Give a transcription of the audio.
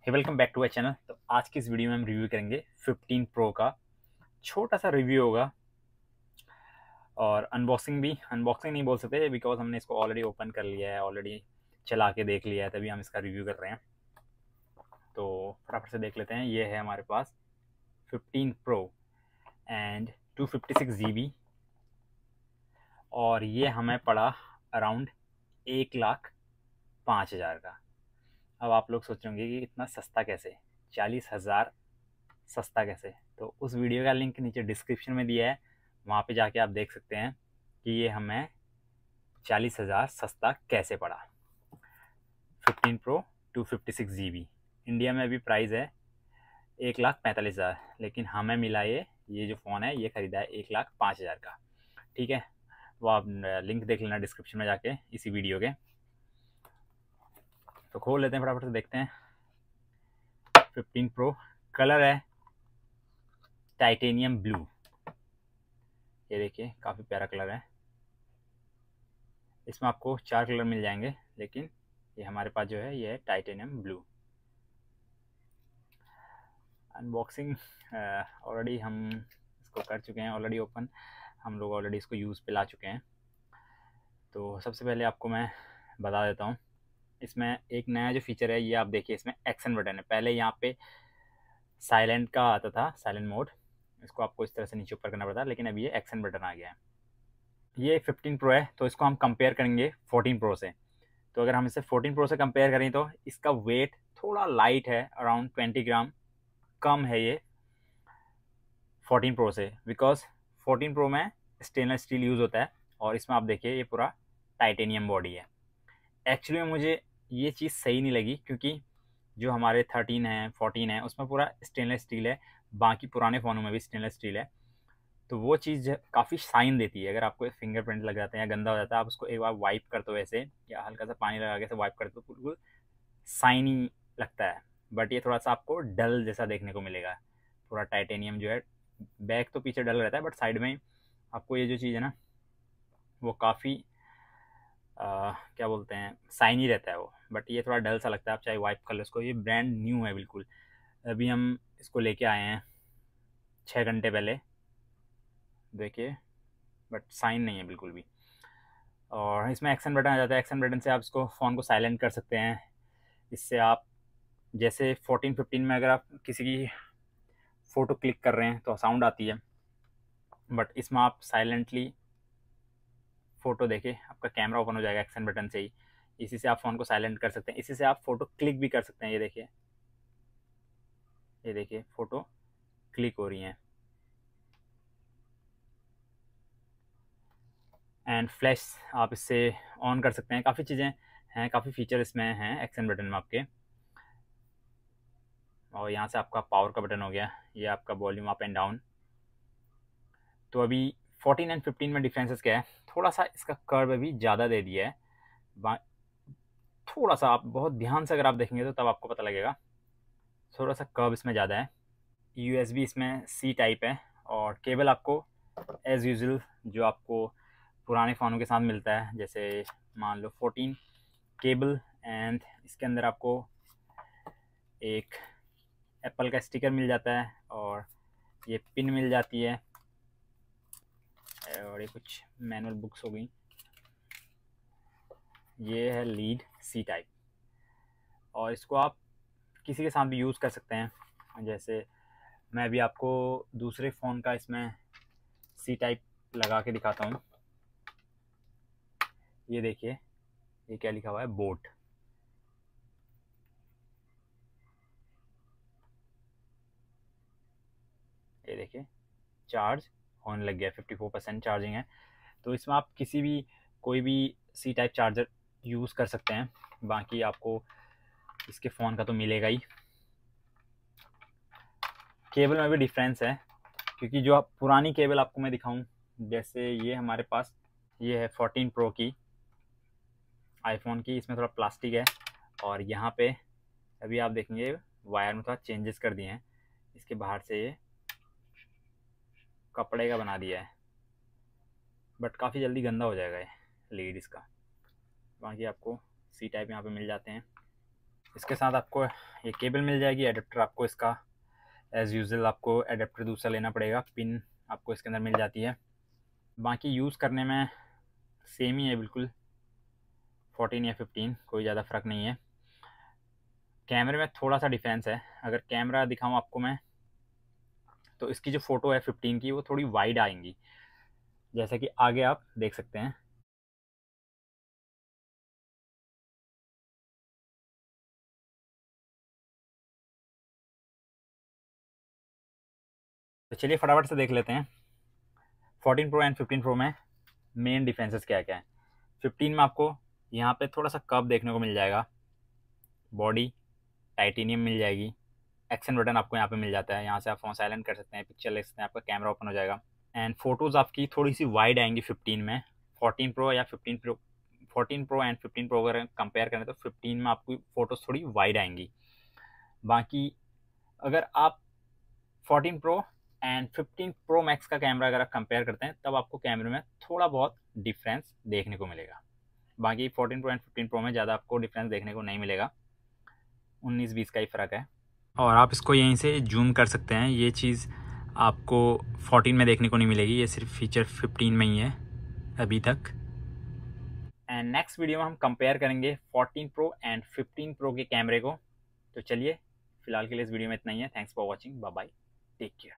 Welcome back to a channel. तो आज की इस वीडियो में हम रिव्यू करेंगे 15 प्रो का। छोटा सा रिव्यू होगा और अनबॉक्सिंग नहीं बोल सकते बिकॉज हमने इसको ऑलरेडी ओपन कर लिया है, ऑलरेडी चला के देख लिया है, तभी हम इसका रिव्यू कर रहे हैं। तो फटाफट से देख लेते हैं। ये है हमारे पास 15 प्रो एंड 256 GB और ये हमें पड़ा अराउंड 1,05,000 का। अब आप लोग सोच रहे होंगे कि इतना सस्ता कैसे, 40,000 सस्ता कैसे। तो उस वीडियो का लिंक नीचे डिस्क्रिप्शन में दिया है, वहाँ पे जाके आप देख सकते हैं कि ये हमें 40,000 सस्ता कैसे पड़ा। 15 प्रो 256 GB इंडिया में अभी प्राइस है 1,45,000, लेकिन हमें मिला ये जो फ़ोन है ये ख़रीदा है 1,05,000 का। ठीक है, वो आप लिंक देख लेना डिस्क्रिप्शन में जाके इसी वीडियो के। तो खोल लेते हैं, फटाफट से देखते हैं। 15 प्रो कलर है टाइटेनियम ब्लू। ये देखिए काफ़ी प्यारा कलर है। इसमें आपको 4 कलर मिल जाएंगे, लेकिन ये हमारे पास जो है ये है टाइटेनियम ब्लू। अनबॉक्सिंग ऑलरेडी हम इसको कर चुके हैं, ऑलरेडी ओपन हम लोग ऑलरेडी इसको यूज़ पे ला चुके हैं। तो सबसे पहले आपको मैं बता देता हूँ, इसमें एक नया जो फीचर है ये आप देखिए, इसमें एक्शन बटन है। पहले यहाँ पे साइलेंट का आता था, साइलेंट मोड, इसको आपको इस तरह से नीचे ऊपर करना पड़ता है, लेकिन अभी ये एक्शन बटन आ गया है। ये 15 प्रो है, तो इसको हम कंपेयर करेंगे 14 प्रो से। तो अगर हम इसे 14 प्रो से कंपेयर करें तो इसका वेट थोड़ा लाइट है, अराउंड 20 ग्राम कम है ये 14 प्रो से, बिकॉज 14 प्रो में स्टेनलेस स्टील यूज़ होता है और इसमें आप देखिए ये पूरा टाइटेनियम बॉडी है। एक्चुअली में मुझे ये चीज़ सही नहीं लगी, क्योंकि जो हमारे 13 है 14 है उसमें पूरा स्टेनलेस स्टील है, बाकी पुराने फ़ोनों में भी स्टेनलेस स्टील है। तो वो चीज़ काफ़ी शाइन देती है। अगर आपको फिंगरप्रिंट लग जाता है या गंदा हो जाता है, आप उसको एक बार वाइप करते हो ऐसे, या हल्का सा पानी लगा के से वाइप करते हो, बिल्कुल शाइनी लगता है। बट ये थोड़ा सा आपको डल जैसा देखने को मिलेगा। पूरा टाइटेनियम जो है, बैक तो पीछे डल रहता है, बट साइड में आपको ये जो चीज़ है ना वो काफ़ी क्या बोलते हैं, शाइनी रहता है वो। बट ये थोड़ा डल सा लगता है, आप चाहे वाइप कर लो इसको। ये ब्रांड न्यू है बिल्कुल, अभी हम इसको लेके आए हैं 6 घंटे पहले, देखिए, बट साइन नहीं है बिल्कुल भी। और इसमें एक्शन बटन आ जाता है। एक्शन बटन से आप इसको फ़ोन को साइलेंट कर सकते हैं। इससे आप जैसे 14-15 में अगर आप किसी की फ़ोटो क्लिक कर रहे हैं तो साउंड आती है, बट इसमें आप साइलेंटली फ़ोटो देखिए, आपका कैमरा ओपन हो जाएगा एक्शन बटन से ही। इसी से आप फ़ोन को साइलेंट कर सकते हैं, इसी से आप फ़ोटो क्लिक भी कर सकते हैं। ये देखिए फ़ोटो क्लिक हो रही हैं। एंड फ्लैश आप इससे ऑन कर सकते हैं। काफ़ी चीज़ें हैं, काफ़ी फीचर इसमें हैं एक्शन बटन में आपके। और यहाँ से आपका पावर का बटन हो गया, ये आपका वॉल्यूम अप एंड डाउन। तो अभी 14 एंड 15 में डिफरेंसेस क्या है, थोड़ा सा इसका कर्व अभी ज़्यादा दे दिया है। थोड़ा सा आप बहुत ध्यान से अगर आप देखेंगे तो तब आपको पता लगेगा, थोड़ा सा कर्व इसमें ज़्यादा है। USB इसमें C टाइप है, और केबल आपको एज़ यूजुअल जो आपको पुराने फ़ोनों के साथ मिलता है, जैसे मान लो 14 केबल, एंड इसके अंदर आपको एक एप्पल का स्टिकर मिल जाता है, और ये पिन मिल जाती है, और ये कुछ मैनुअल बुक्स हो गई। ये है लीड C टाइप, और इसको आप किसी के साथ भी यूज़ कर सकते हैं। जैसे मैं अभी आपको दूसरे फ़ोन का इसमें C टाइप लगा के दिखाता हूँ। ये देखिए, ये क्या लिखा हुआ है, बोट। ये देखिए चार्ज होने लग गया, 54% चार्जिंग है। तो इसमें आप किसी भी कोई भी C टाइप चार्जर यूज़ कर सकते हैं। बाकी आपको इसके फ़ोन का तो मिलेगा ही। केबल में भी डिफरेंस है, क्योंकि जो आप पुरानी केबल आपको मैं दिखाऊं, जैसे ये हमारे पास ये है 14 प्रो की, आईफोन की, इसमें थोड़ा प्लास्टिक है, और यहाँ पे अभी आप देखेंगे वायर में थोड़ा चेंजेस कर दिए हैं। इसके बाहर से ये कपड़े का बना दिया है, बट काफ़ी जल्दी गंदा हो जाएगा ये लीड इसका। बाकी आपको C टाइप यहाँ पे मिल जाते हैं। इसके साथ आपको ये केबल मिल जाएगी। एडेप्टर आपको इसका एज़ यूजुअल आपको एडेप्टर दूसरा लेना पड़ेगा। पिन आपको इसके अंदर मिल जाती है। बाकी यूज़ करने में सेम ही है बिल्कुल, 14 या 15 कोई ज़्यादा फ़र्क नहीं है। कैमरे में थोड़ा सा डिफरेंस है। अगर कैमरा दिखाऊं आपको मैं, तो इसकी जो फ़ोटो है 15 की वो थोड़ी वाइड आएंगी, जैसा कि आगे आप देख सकते हैं। तो चलिए फटाफट से देख लेते हैं 14 प्रो एंड 15 प्रो में मेन डिफरेंसेस क्या क्या है। 15 में आपको यहाँ पे थोड़ा सा कर्व देखने को मिल जाएगा, बॉडी टाइटेनियम मिल जाएगी, एक्शन बटन आपको यहाँ पे मिल जाता है, यहाँ से आप फोन साइलेंट कर सकते हैं, पिक्चर ले सकते हैं, आपका कैमरा ओपन हो जाएगा। एंड फोटोज़ आपकी थोड़ी सी वाइड आएंगी 15 में। 14 प्रो या 15 प्रो, 14 प्रो एंड 15 प्रो अगर कंपेयर करें तो 15 में आपकी फ़ोटोज़ थोड़ी वाइड आएंगी। बाकी अगर आप 14 प्रो एंड 15 प्रो मैक्स का कैमरा अगर आप कंपेयर करते हैं, तब आपको कैमरे में थोड़ा बहुत डिफरेंस देखने को मिलेगा। बाकी 14 प्रो एंड 15 प्रो में ज़्यादा आपको डिफरेंस देखने को नहीं मिलेगा, 19-20 का ही फ़र्क है। और आप इसको यहीं से जूम कर सकते हैं। ये चीज़ आपको 14 में देखने को नहीं मिलेगी, ये सिर्फ फीचर 15 में ही है अभी तक। एंड नेक्स्ट वीडियो में हम कंपेयर करेंगे 14 प्रो एंड 15 प्रो के कैमरे को। तो चलिए फिलहाल के लिए इस वीडियो में इतना ही है। Thanks for watching, bye bye, take care.